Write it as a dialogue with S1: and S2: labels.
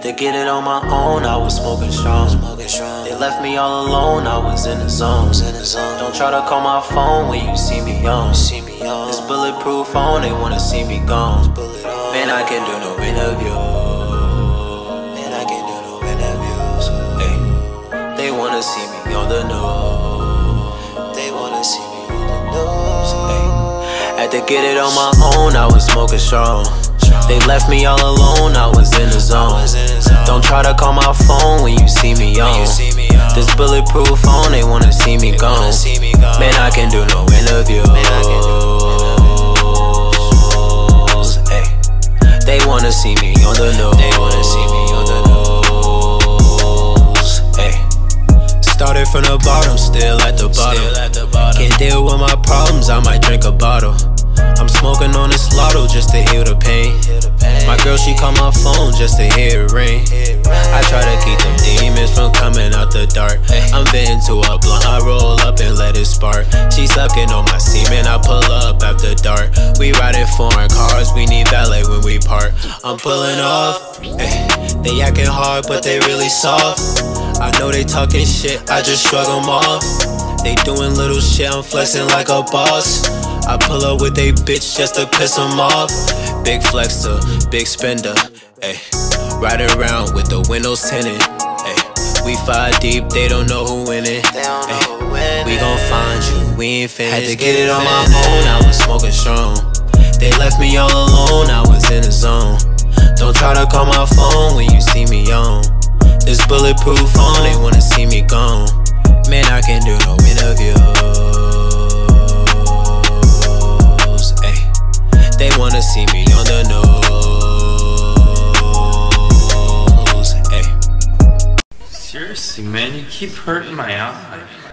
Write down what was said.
S1: to get it on my own, I was smoking strong. They left me all alone, I was in the zone. Don't try to call my phone when you see me on. This bulletproof phone, they wanna see me gone. Man, I can do no interviews. They wanna see me on the news. Had to get it on my own, I was smoking strong. They left me all alone, I was in the zone. Don't try to call my phone when you see me on. This bulletproof phone, they wanna see me gone. Man, I can do no interviews. They wanna see me on the news. Started from the bottom, still at the bottom. Can't deal with my problems, I might drink a bottle. I'm smoking on this lotto just to heal the pain. My girl, she call my phone just to hear it ring. I try to keep them demons from coming out the dark. I'm venting to a blunt, I roll up and let it spark. She sucking on my semen, I pull up after dark. We riding foreign cars, we need valet when we park. I'm pulling off, they acting hard but they really soft. I know they talking shit, I just shrug them off. They doing little shit, I'm flexing like a boss. I pull up with they bitch just to piss them off. Big flexer, big spender, ayy. Ride around with the windows tinted, ayy. We 5 deep, they don't know who winning, ayy. We gon' find you, we ain't finished. Had to get it on my own, I was smoking strong. They left me all alone, I was in the zone. Don't try to call my phone when you see me on. This bulletproof phone, they wanna see me gone. Man, I can do no interviews. They wanna see me on the news.
S2: Seriously, man, you keep hurting my eye.